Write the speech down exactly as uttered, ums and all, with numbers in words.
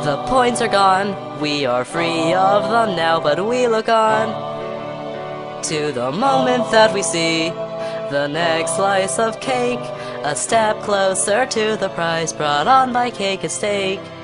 The points are gone, we are free of them now, but we look on to the moment that we see the next slice of cake, a step closer to the prize brought on by Cake and Steak.